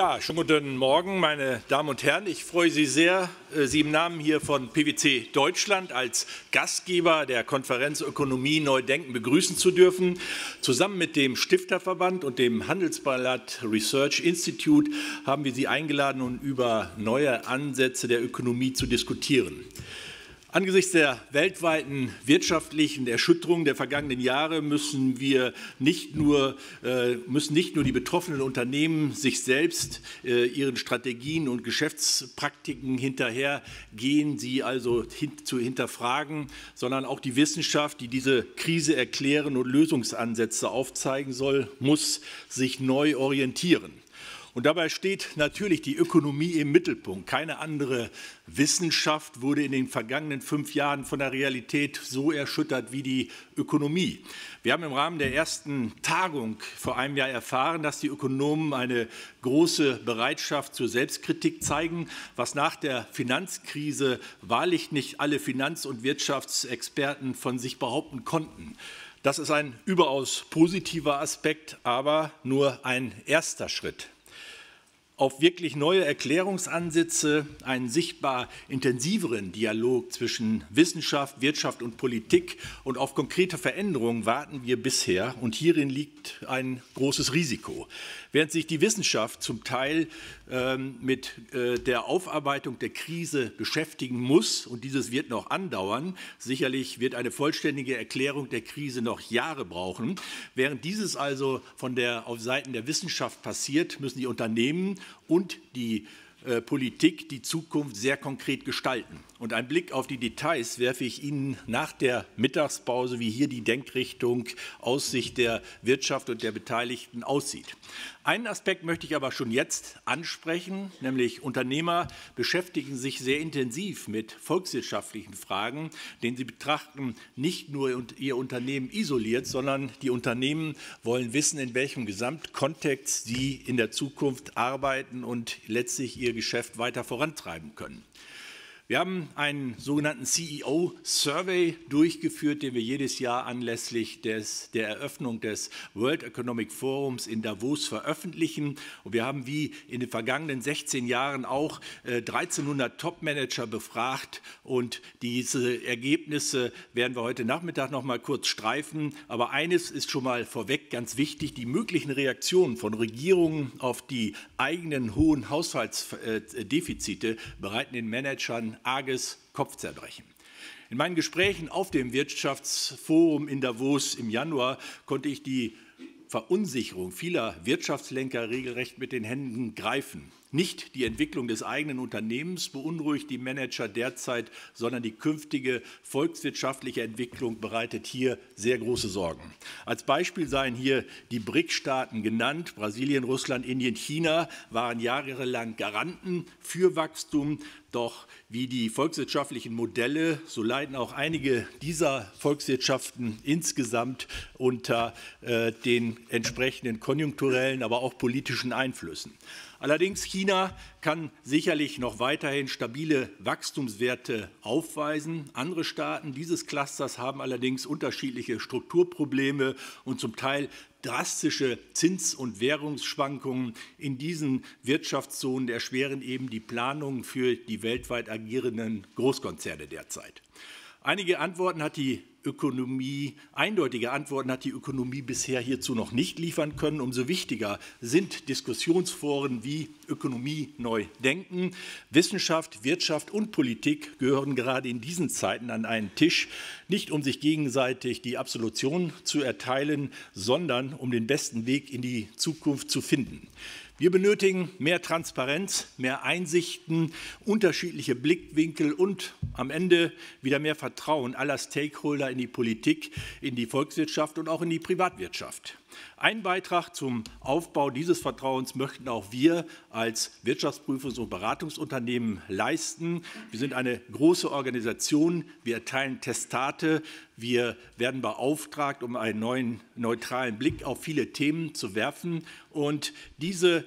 Ja, schönen guten Morgen, meine Damen und Herren. Ich freue Sie sehr, Sie im Namen hier von PwC Deutschland als Gastgeber der Konferenz Ökonomie neu denken begrüßen zu dürfen. Zusammen mit dem Stifterverband und dem Handelsblatt Research Institute haben wir Sie eingeladen, um über neue Ansätze der Ökonomie zu diskutieren. Angesichts der weltweiten wirtschaftlichen Erschütterungen der vergangenen Jahre müssen nicht nur die betroffenen Unternehmen sich selbst ihren Strategien und Geschäftspraktiken hinterhergehen, sie also zu hinterfragen, sondern auch die Wissenschaft, die diese Krise erklären und Lösungsansätze aufzeigen soll, muss sich neu orientieren. Und dabei steht natürlich die Ökonomie im Mittelpunkt. Keine andere Wissenschaft wurde in den vergangenen 5 Jahren von der Realität so erschüttert wie die Ökonomie. Wir haben im Rahmen der ersten Tagung vor einem Jahr erfahren, dass die Ökonomen eine große Bereitschaft zur Selbstkritik zeigen, was nach der Finanzkrise wahrlich nicht alle Finanz- und Wirtschaftsexperten von sich behaupten konnten. Das ist ein überaus positiver Aspekt, aber nur ein erster Schritt. Auf wirklich neue Erklärungsansätze, einen sichtbar intensiveren Dialog zwischen Wissenschaft, Wirtschaft und Politik und auf konkrete Veränderungen warten wir bisher. Und hierin liegt ein großes Risiko. Während sich die Wissenschaft zum Teil mit der Aufarbeitung der Krise beschäftigen muss, und dieses wird noch andauern, sicherlich wird eine vollständige Erklärung der Krise noch Jahre brauchen. Während dieses also auf Seiten der Wissenschaft passiert, müssen die Unternehmen und die Politik die Zukunft sehr konkret gestalten. Und einen Blick auf die Details werfe ich Ihnen nach der Mittagspause, wie hier die Denkrichtung aus Sicht der Wirtschaft und der Beteiligten aussieht. Einen Aspekt möchte ich aber schon jetzt ansprechen, nämlich Unternehmer beschäftigen sich sehr intensiv mit volkswirtschaftlichen Fragen, denn sie betrachten nicht nur ihr Unternehmen isoliert, sondern die Unternehmen wollen wissen, in welchem Gesamtkontext sie in der Zukunft arbeiten und letztlich ihr Geschäft weiter vorantreiben können. Wir haben einen sogenannten CEO-Survey durchgeführt, den wir jedes Jahr anlässlich der Eröffnung des World Economic Forums in Davos veröffentlichen. Und wir haben wie in den vergangenen 16 Jahren auch 1300 Top-Manager befragt. Und diese Ergebnisse werden wir heute Nachmittag noch mal kurz streifen. Aber eines ist schon mal vorweg ganz wichtig: Die möglichen Reaktionen von Regierungen auf die eigenen hohen Haushaltsdefizite bereiten den Managern arges Kopfzerbrechen. In meinen Gesprächen auf dem Wirtschaftsforum in Davos im Januar konnte ich die Verunsicherung vieler Wirtschaftslenker regelrecht mit den Händen greifen. Nicht die Entwicklung des eigenen Unternehmens beunruhigt die Manager derzeit, sondern die künftige volkswirtschaftliche Entwicklung bereitet hier sehr große Sorgen. Als Beispiel seien hier die BRIC-Staaten genannt. Brasilien, Russland, Indien, China waren jahrelang Garanten für Wachstum. Doch wie die volkswirtschaftlichen Modelle, so leiden auch einige dieser Volkswirtschaften insgesamt unter den entsprechenden konjunkturellen, aber auch politischen Einflüssen. Allerdings China kann sicherlich noch weiterhin stabile Wachstumswerte aufweisen. Andere Staaten dieses Clusters haben allerdings unterschiedliche Strukturprobleme und zum Teil drastische Zins- und Währungsschwankungen in diesen Wirtschaftszonen erschweren eben die Planung für die weltweit agierenden Großkonzerne derzeit. Eindeutige Antworten hat die Ökonomie bisher hierzu noch nicht liefern können. Umso wichtiger sind Diskussionsforen wie Ökonomie neu denken. Wissenschaft, Wirtschaft und Politik gehören gerade in diesen Zeiten an einen Tisch, nicht um sich gegenseitig die Absolution zu erteilen, sondern um den besten Weg in die Zukunft zu finden. Wir benötigen mehr Transparenz, mehr Einsichten, unterschiedliche Blickwinkel und am Ende wieder mehr Vertrauen aller Stakeholder in die Politik, in die Volkswirtschaft und auch in die Privatwirtschaft. Einen Beitrag zum Aufbau dieses Vertrauens möchten auch wir als Wirtschaftsprüfungs- und Beratungsunternehmen leisten. Wir sind eine große Organisation, wir erteilen Testate, wir werden beauftragt, um einen neuen neutralen Blick auf viele Themen zu werfen. Und diese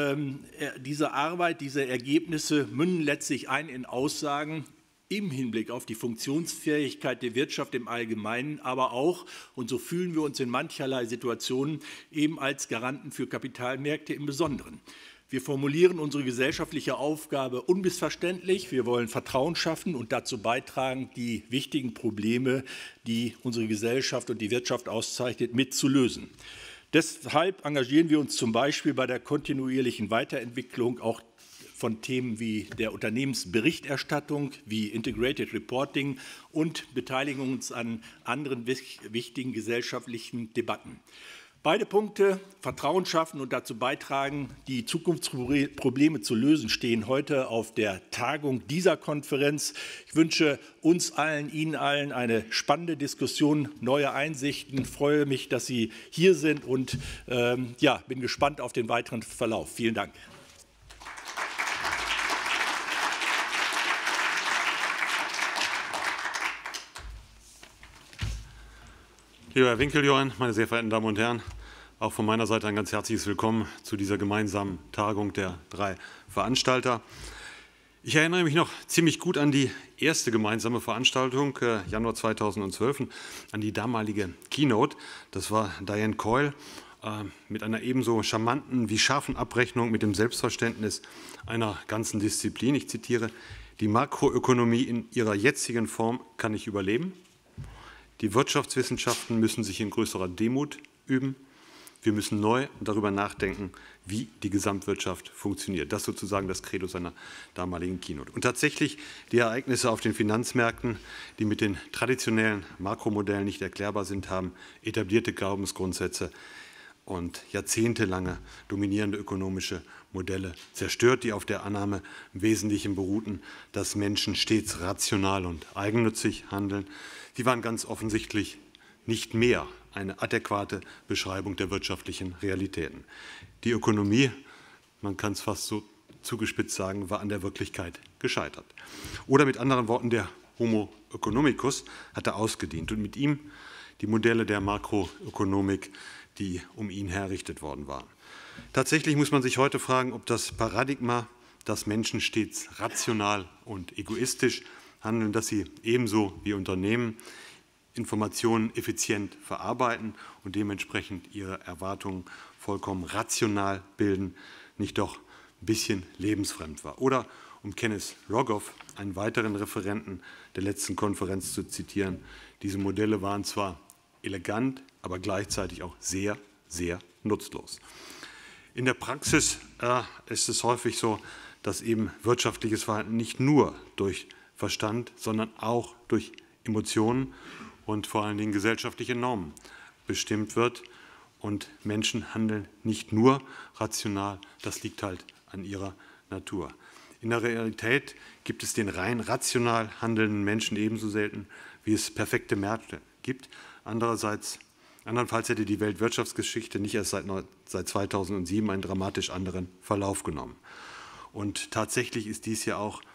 Arbeit, diese Ergebnisse münden letztlich in Aussagen im Hinblick auf die Funktionsfähigkeit der Wirtschaft im Allgemeinen, aber auch, und so fühlen wir uns in mancherlei Situationen, eben als Garanten für Kapitalmärkte im Besonderen. Wir formulieren unsere gesellschaftliche Aufgabe unmissverständlich. Wir wollen Vertrauen schaffen und dazu beitragen, die wichtigen Probleme, die unsere Gesellschaft und die Wirtschaft auszeichnet, mitzulösen. Deshalb engagieren wir uns zum Beispiel bei der kontinuierlichen Weiterentwicklung auch von Themen wie der Unternehmensberichterstattung, wie Integrated Reporting und beteiligen uns an anderen wichtigen gesellschaftlichen Debatten. Beide Punkte, Vertrauen schaffen und dazu beitragen, die Zukunftsprobleme zu lösen, stehen heute auf der Tagung dieser Konferenz. Ich wünsche uns allen, Ihnen allen eine spannende Diskussion, neue Einsichten. Ich freue mich, dass Sie hier sind und bin gespannt auf den weiteren Verlauf. Vielen Dank. Lieber Herr Winkeljohann, meine sehr verehrten Damen und Herren, auch von meiner Seite ein ganz herzliches Willkommen zu dieser gemeinsamen Tagung der 3 Veranstalter. Ich erinnere mich noch ziemlich gut an die erste gemeinsame Veranstaltung, Januar 2012, an die damalige Keynote. Das war Diane Coyle mit einer ebenso charmanten wie scharfen Abrechnung mit dem Selbstverständnis einer ganzen Disziplin. Ich zitiere: Die Makroökonomie in ihrer jetzigen Form kann nicht überleben. Die Wirtschaftswissenschaften müssen sich in größerer Demut üben. Wir müssen neu darüber nachdenken, wie die Gesamtwirtschaft funktioniert. Das ist sozusagen das Credo seiner damaligen Keynote. Und tatsächlich die Ereignisse auf den Finanzmärkten, die mit den traditionellen Makromodellen nicht erklärbar sind, haben etablierte Glaubensgrundsätze und jahrzehntelange dominierende ökonomische Modelle zerstört, die auf der Annahme im Wesentlichen beruhten, dass Menschen stets rational und eigennützig handeln. Sie waren ganz offensichtlich nicht mehr eine adäquate Beschreibung der wirtschaftlichen Realitäten. Die Ökonomie, man kann es fast so zugespitzt sagen, war an der Wirklichkeit gescheitert. Oder mit anderen Worten, der Homo economicus hatte ausgedient und mit ihm die Modelle der Makroökonomik, die um ihn her errichtet worden waren. Tatsächlich muss man sich heute fragen, ob das Paradigma, dass Menschen stets rational und egoistisch handeln, dass sie ebenso wie Unternehmen Informationen effizient verarbeiten und dementsprechend ihre Erwartungen vollkommen rational bilden, nicht doch ein bisschen lebensfremd war. Oder, um Kenneth Rogoff, einen weiteren Referenten der letzten Konferenz, zu zitieren: Diese Modelle waren zwar elegant, aber gleichzeitig auch sehr, sehr nutzlos. In der Praxis ist es häufig so, dass eben wirtschaftliches Verhalten nicht nur durch Verstand, sondern auch durch Emotionen und vor allen Dingen gesellschaftliche Normen bestimmt wird. Und Menschen handeln nicht nur rational, das liegt halt an ihrer Natur. In der Realität gibt es den rein rational handelnden Menschen ebenso selten, wie es perfekte Märkte gibt. Andernfalls hätte die Weltwirtschaftsgeschichte nicht erst seit 2007 einen dramatisch anderen Verlauf genommen. Und tatsächlich ist dies ja auch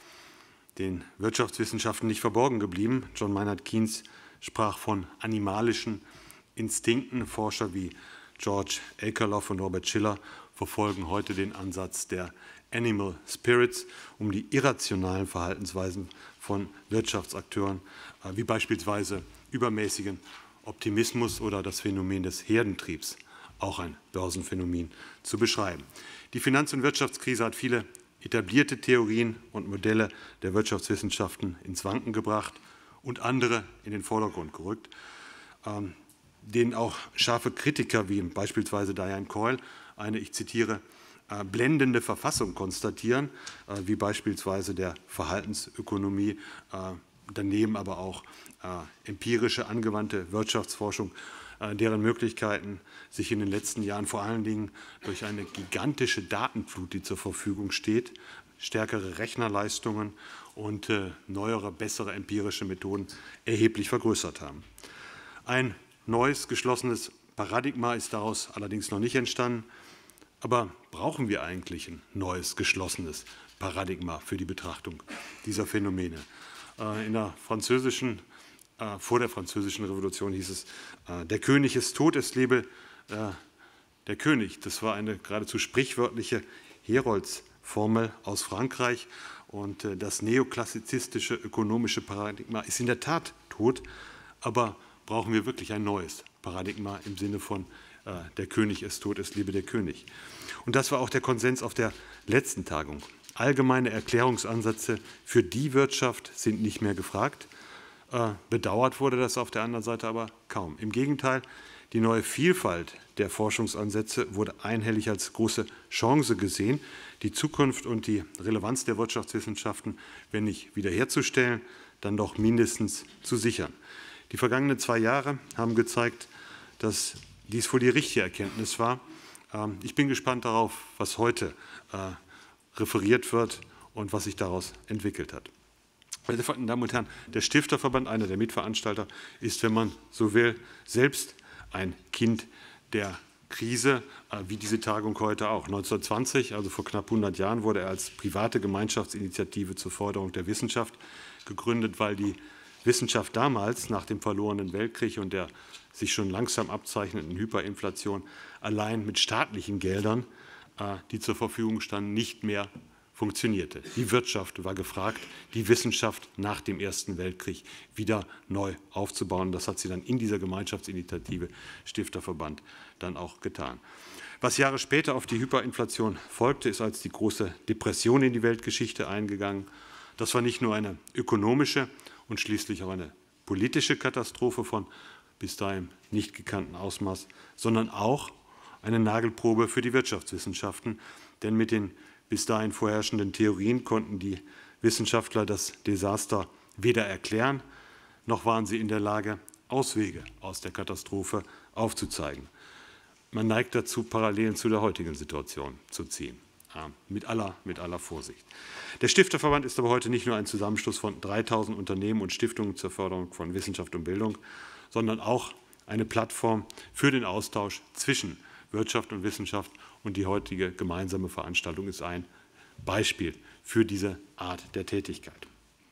den Wirtschaftswissenschaften nicht verborgen geblieben. John Maynard Keynes sprach von animalischen Instinkten. Forscher wie George Akerlof und Robert Shiller verfolgen heute den Ansatz der Animal Spirits, um die irrationalen Verhaltensweisen von Wirtschaftsakteuren, wie beispielsweise übermäßigen Optimismus oder das Phänomen des Herdentriebs, auch ein Börsenphänomen, zu beschreiben. Die Finanz- und Wirtschaftskrise hat viele etablierte Theorien und Modelle der Wirtschaftswissenschaften ins Wanken gebracht und andere in den Vordergrund gerückt, denen auch scharfe Kritiker wie beispielsweise Diane Coyle eine, ich zitiere, blendende Verfassung konstatieren, wie beispielsweise der Verhaltensökonomie, daneben aber auch empirische angewandte Wirtschaftsforschung, deren Möglichkeiten sich in den letzten Jahren vor allen Dingen durch eine gigantische Datenflut, die zur Verfügung steht, stärkere Rechnerleistungen und neuere, bessere empirische Methoden erheblich vergrößert haben. Ein neues, geschlossenes Paradigma ist daraus allerdings noch nicht entstanden. Aber brauchen wir eigentlich ein neues, geschlossenes Paradigma für die Betrachtung dieser Phänomene? Vor der Französischen Revolution hieß es, der König ist tot, es lebe der König. Das war eine geradezu sprichwörtliche Heroldsformel aus Frankreich. Und das neoklassizistische ökonomische Paradigma ist in der Tat tot. Aber brauchen wir wirklich ein neues Paradigma im Sinne von der König ist tot, es lebe der König. Und das war auch der Konsens auf der letzten Tagung. Allgemeine Erklärungsansätze für die Wirtschaft sind nicht mehr gefragt. Bedauert wurde das auf der anderen Seite aber kaum. Im Gegenteil, die neue Vielfalt der Forschungsansätze wurde einhellig als große Chance gesehen, die Zukunft und die Relevanz der Wirtschaftswissenschaften, wenn nicht wiederherzustellen, dann doch mindestens zu sichern. Die vergangenen 2 Jahre haben gezeigt, dass dies wohl die richtige Erkenntnis war. Ich bin gespannt darauf, was heute referiert wird und was sich daraus entwickelt hat. Meine verehrten Damen und Herren, der Stifterverband, einer der Mitveranstalter, ist, wenn man so will, selbst ein Kind der Krise, wie diese Tagung heute auch. 1920, also vor knapp 100 Jahren, wurde er als private Gemeinschaftsinitiative zur Förderung der Wissenschaft gegründet, weil die Wissenschaft damals nach dem verlorenen Weltkrieg und der sich schon langsam abzeichnenden Hyperinflation allein mit staatlichen Geldern, die zur Verfügung standen, nicht mehr funktionierte. Die Wirtschaft war gefragt, die Wissenschaft nach dem Ersten Weltkrieg wieder neu aufzubauen. Das hat sie dann in dieser Gemeinschaftsinitiative Stifterverband dann auch getan. Was Jahre später auf die Hyperinflation folgte, ist als die große Depression in die Weltgeschichte eingegangen. Das war nicht nur eine ökonomische und schließlich auch eine politische Katastrophe von bis dahin nicht gekannten Ausmaß, sondern auch eine Nagelprobe für die Wirtschaftswissenschaften, denn mit den bis dahin vorherrschenden Theorien konnten die Wissenschaftler das Desaster weder erklären, noch waren sie in der Lage, Auswege aus der Katastrophe aufzuzeigen. Man neigt dazu, Parallelen zu der heutigen Situation zu ziehen, mit aller Vorsicht. Der Stifterverband ist aber heute nicht nur ein Zusammenschluss von 3000 Unternehmen und Stiftungen zur Förderung von Wissenschaft und Bildung, sondern auch eine Plattform für den Austausch zwischen Wirtschaft und Wissenschaft. Und die heutige gemeinsame Veranstaltung ist ein Beispiel für diese Art der Tätigkeit.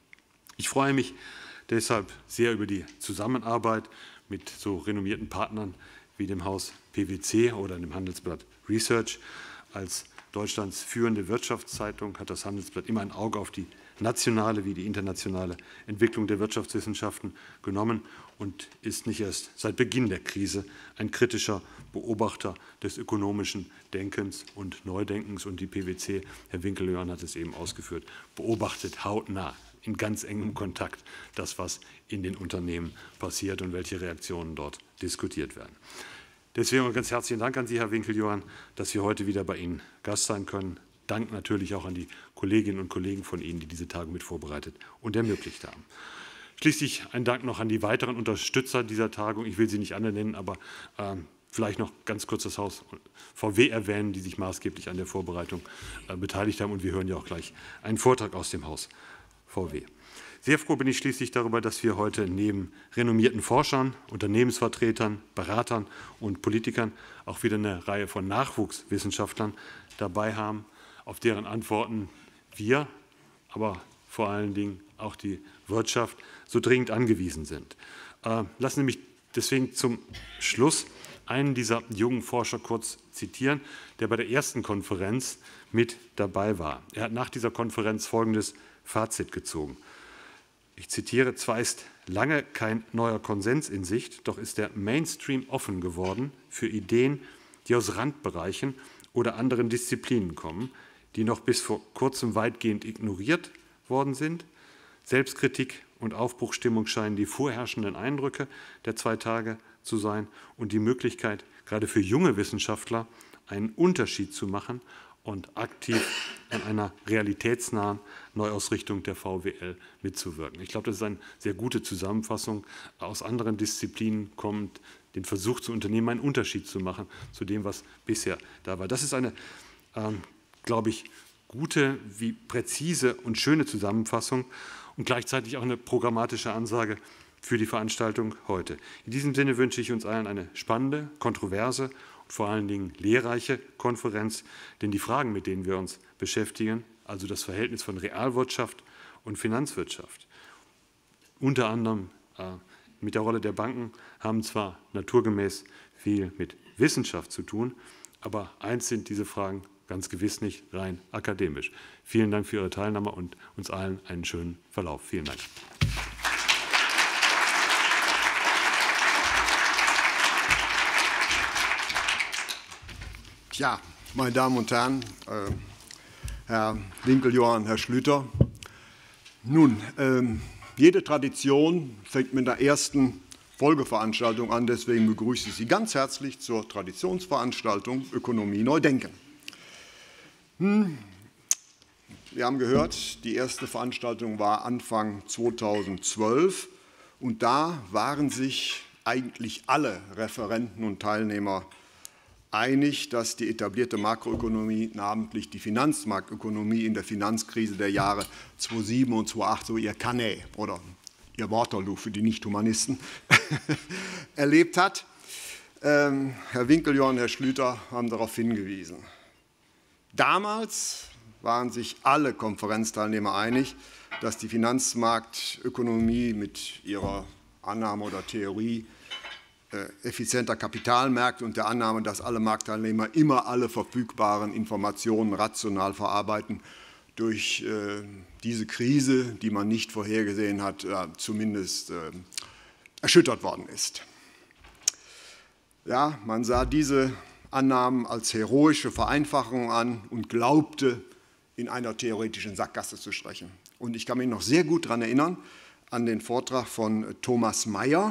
Ich freue mich deshalb sehr über die Zusammenarbeit mit so renommierten Partnern wie dem Haus PwC oder dem Handelsblatt Research. Als Deutschlands führende Wirtschaftszeitung hat das Handelsblatt immer ein Auge auf die nationale wie die internationale Entwicklung der Wirtschaftswissenschaften genommen und ist nicht erst seit Beginn der Krise ein kritischer Beobachter des ökonomischen Denkens und Neudenkens. Und die PwC, Herr Winkeljohann hat es eben ausgeführt, beobachtet hautnah in ganz engem Kontakt das, was in den Unternehmen passiert und welche Reaktionen dort diskutiert werden. Deswegen ganz herzlichen Dank an Sie, Herr Winkeljohann, dass wir heute wieder bei Ihnen Gast sein können. Dank natürlich auch an die Kolleginnen und Kollegen von Ihnen, die diese Tagung mit vorbereitet und ermöglicht haben. Schließlich ein Dank noch an die weiteren Unterstützer dieser Tagung. Ich will sie nicht alle nennen, aber vielleicht noch ganz kurz das Haus VW erwähnen, die sich maßgeblich an der Vorbereitung beteiligt haben. Und wir hören ja auch gleich einen Vortrag aus dem Haus VW. Sehr froh bin ich schließlich darüber, dass wir heute neben renommierten Forschern, Unternehmensvertretern, Beratern und Politikern auch wieder eine Reihe von Nachwuchswissenschaftlern dabei haben, auf deren Antworten wir, aber vor allen Dingen auch die Wirtschaft so dringend angewiesen sind. Lassen Sie mich deswegen zum Schluss einen dieser jungen Forscher kurz zitieren, der bei der ersten Konferenz mit dabei war. Er hat nach dieser Konferenz folgendes Fazit gezogen. Ich zitiere: Zwar ist lange kein neuer Konsens in Sicht, doch ist der Mainstream offen geworden für Ideen, die aus Randbereichen oder anderen Disziplinen kommen, die noch bis vor kurzem weitgehend ignoriert worden sind. Selbstkritik und Aufbruchsstimmung scheinen die vorherrschenden Eindrücke der 2 Tage zu sein und die Möglichkeit, gerade für junge Wissenschaftler einen Unterschied zu machen und aktiv an einer realitätsnahen Neuausrichtung der VWL mitzuwirken. Ich glaube, das ist eine sehr gute Zusammenfassung. Aus anderen Disziplinen kommt, den Versuch zu unternehmen, einen Unterschied zu machen zu dem, was bisher da war. Das ist eine, glaube ich, gute, wie präzise und schöne Zusammenfassung und gleichzeitig auch eine programmatische Ansage für die Veranstaltung heute. In diesem Sinne wünsche ich uns allen eine spannende, kontroverse und vor allen Dingen lehrreiche Konferenz, denn die Fragen, mit denen wir uns beschäftigen, also das Verhältnis von Realwirtschaft und Finanzwirtschaft, unter anderem mit der Rolle der Banken, haben zwar naturgemäß viel mit Wissenschaft zu tun, aber eins sind diese Fragen ganz gewiss nicht rein akademisch. Vielen Dank für Ihre Teilnahme und uns allen einen schönen Verlauf. Vielen Dank. Ja, meine Damen und Herren, Herr Winkeljohann, Herr Schlüter. Nun, jede Tradition fängt mit der ersten Folgeveranstaltung an. Deswegen begrüße ich Sie ganz herzlich zur Traditionsveranstaltung Ökonomie neu denken. Wir haben gehört, die erste Veranstaltung war Anfang 2012 und da waren sich eigentlich alle Referenten und Teilnehmer einig, dass die etablierte Makroökonomie, namentlich die Finanzmarktökonomie in der Finanzkrise der Jahre 2007 und 2008 so ihr Cannet oder ihr Waterloo für die Nicht-Humanisten erlebt hat. Herr Winkeljohann und Herr Schlüter haben darauf hingewiesen. Damals waren sich alle Konferenzteilnehmer einig, dass die Finanzmarktökonomie mit ihrer Annahme oder Theorie effizienter Kapitalmärkte und der Annahme, dass alle Marktteilnehmer immer alle verfügbaren Informationen rational verarbeiten, durch diese Krise, die man nicht vorhergesehen hat, zumindest erschüttert worden ist. Ja, man sah diese Annahmen als heroische Vereinfachung an und glaubte, in einer theoretischen Sackgasse zu stechen. Und ich kann mich noch sehr gut daran erinnern, an den Vortrag von Thomas Mayer,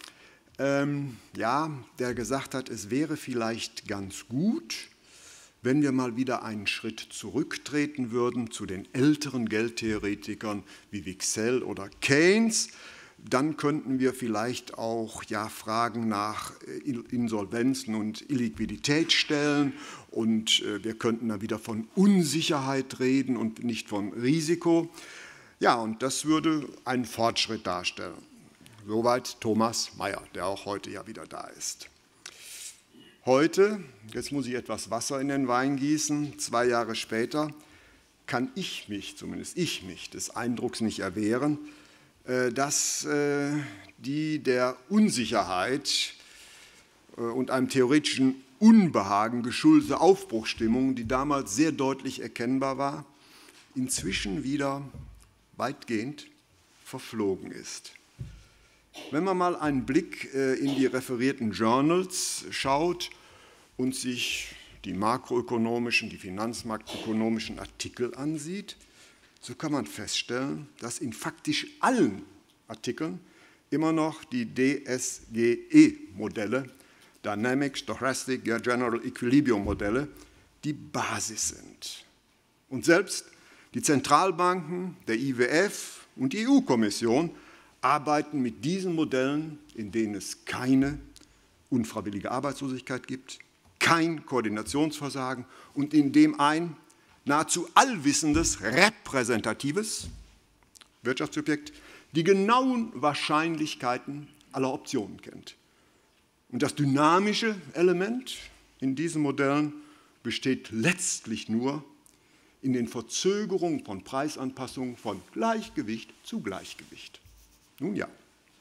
der gesagt hat, es wäre vielleicht ganz gut, wenn wir mal wieder einen Schritt zurücktreten würden zu den älteren Geldtheoretikern wie Wicksell oder Keynes. Dann könnten wir vielleicht auch Fragen nach Insolvenzen und Illiquidität stellen und wir könnten dann wieder von Unsicherheit reden und nicht von Risiko. Ja, und das würde einen Fortschritt darstellen. Soweit Thomas Mayer, der auch heute ja wieder da ist. Heute, jetzt muss ich etwas Wasser in den Wein gießen, 2 Jahre später, kann ich mich, zumindest ich mich, des Eindrucks nicht erwehren, dass die der Unsicherheit und einem theoretischen Unbehagen geschuldete Aufbruchsstimmung, die damals sehr deutlich erkennbar war, inzwischen wieder weitgehend verflogen ist. Wenn man mal einen Blick in die referierten Journals schaut und sich die makroökonomischen, die finanzmarktökonomischen Artikel ansieht, so kann man feststellen, dass in faktisch allen Artikeln immer noch die DSGE-Modelle, Dynamic Stochastic General Equilibrium Modelle, die Basis sind. Und selbst die Zentralbanken, der IWF und die EU-Kommission arbeiten mit diesen Modellen, in denen es keine unfreiwillige Arbeitslosigkeit gibt, kein Koordinationsversagen und in dem ein nahezu allwissendes, repräsentatives Wirtschaftssubjekt die genauen Wahrscheinlichkeiten aller Optionen kennt. Und das dynamische Element in diesen Modellen besteht letztlich nur in den Verzögerungen von Preisanpassungen von Gleichgewicht zu Gleichgewicht. Nun ja.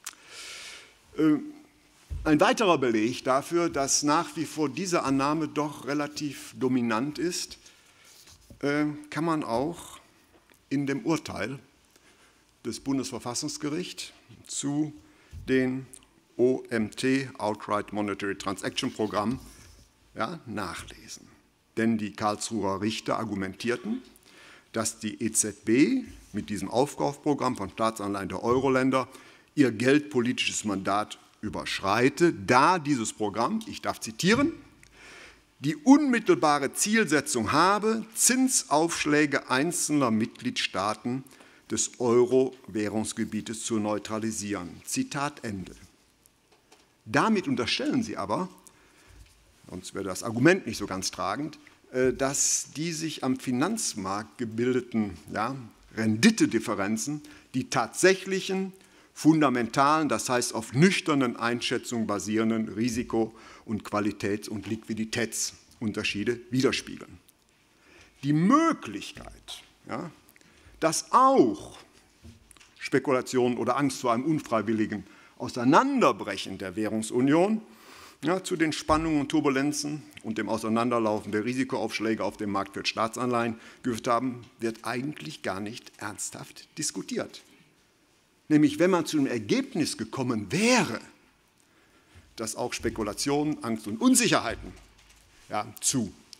Ein weiterer Beleg dafür, dass nach wie vor diese Annahme doch relativ dominant ist, kann man auch in dem Urteil des Bundesverfassungsgerichts zu den OMT, Outright Monetary Transaction Programm, nachlesen. Denn die Karlsruher Richter argumentierten, dass die EZB mit diesem Aufkaufprogramm von Staatsanleihen der Euro-Länder ihr geldpolitisches Mandat überschreite, da dieses Programm, ich darf zitieren, die unmittelbare Zielsetzung habe, Zinsaufschläge einzelner Mitgliedstaaten des Euro-Währungsgebietes zu neutralisieren. Zitat Ende. Damit unterstellen sie aber, sonst wäre das Argument nicht so ganz tragend, dass die sich am Finanzmarkt gebildeten Renditedifferenzen die tatsächlichen, fundamentalen, das heißt auf nüchternen Einschätzungen basierenden Risiko- und Qualitäts- und Liquiditätsunterschiede widerspiegeln. Die Möglichkeit, dass auch Spekulationen oder Angst vor einem unfreiwilligen Auseinanderbrechen der Währungsunion zu den Spannungen und Turbulenzen und dem Auseinanderlaufen der Risikoaufschläge auf dem Markt für Staatsanleihen geführt haben, wird eigentlich gar nicht ernsthaft diskutiert. Nämlich, wenn man zu dem Ergebnis gekommen wäre, dass auch Spekulationen, Angst und Unsicherheiten zu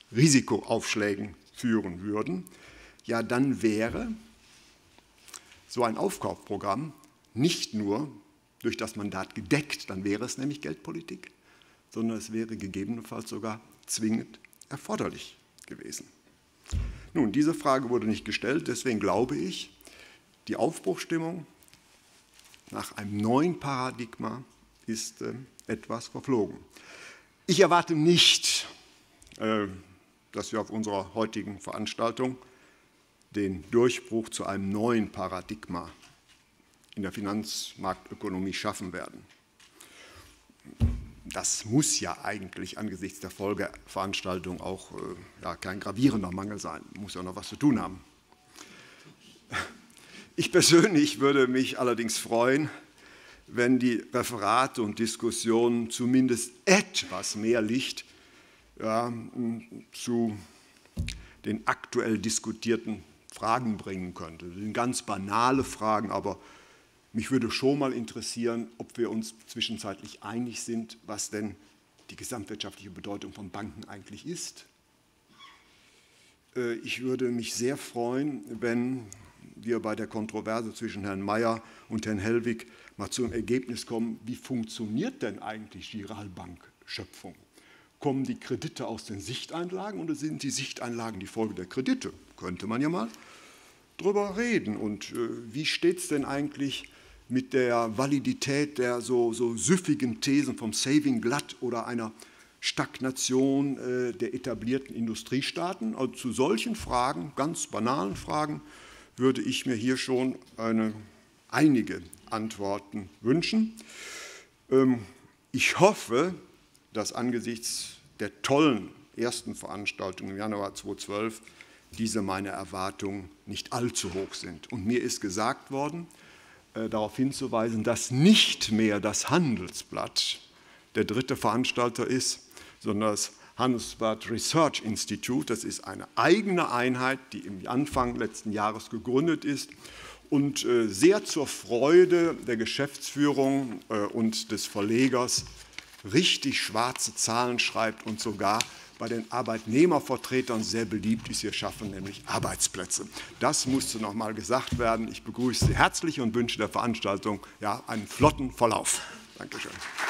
Risikoaufschlägen führen würden, ja, dann wäre so ein Aufkaufprogramm nicht nur durch das Mandat gedeckt, dann wäre es nämlich Geldpolitik, sondern es wäre gegebenenfalls sogar zwingend erforderlich gewesen. Nun, diese Frage wurde nicht gestellt, deswegen glaube ich, die Aufbruchsstimmung nach einem neuen Paradigma ist etwas verflogen. Ich erwarte nicht, dass wir auf unserer heutigen Veranstaltung den Durchbruch zu einem neuen Paradigma in der Finanzmarktökonomie schaffen werden. Das muss ja eigentlich angesichts der Folgeveranstaltung auch kein gravierender Mangel sein, muss ja noch was zu tun haben. Ich persönlich würde mich allerdings freuen, wenn die Referate und Diskussionen zumindest etwas mehr Licht zu den aktuell diskutierten Fragen bringen könnte. Das sind ganz banale Fragen, aber mich würde schon mal interessieren, ob wir uns zwischenzeitlich einig sind, was denn die gesamtwirtschaftliche Bedeutung von Banken eigentlich ist. Ich würde mich sehr freuen, wenn wir bei der Kontroverse zwischen Herrn Mayer und Herrn Hellwig mal zum Ergebnis kommen, wie funktioniert denn eigentlich die Realbankschöpfung? Kommen die Kredite aus den Sichteinlagen oder sind die Sichteinlagen die Folge der Kredite? Könnte man ja mal drüber reden. Und wie steht es denn eigentlich mit der Validität der so süffigen Thesen vom Saving Blood oder einer Stagnation der etablierten Industriestaaten? Also zu solchen Fragen, ganz banalen Fragen, würde ich mir hier schon einige Antworten wünschen. Ich hoffe, dass angesichts der tollen ersten Veranstaltung im Januar 2012 diese meine Erwartungen nicht allzu hoch sind. Und mir ist gesagt worden, darauf hinzuweisen, dass nicht mehr das Handelsblatt der dritte Veranstalter ist, sondern das Handelsblatt Research Institute. Das ist eine eigene Einheit, die im Anfang letzten Jahres gegründet ist und sehr zur Freude der Geschäftsführung und des Verlegers richtig schwarze Zahlen schreibt und sogar bei den Arbeitnehmervertretern sehr beliebt ist. Wir schaffen nämlich Arbeitsplätze. Das musste noch mal gesagt werden. Ich begrüße Sie herzlich und wünsche der Veranstaltung einen flotten Verlauf. Dankeschön.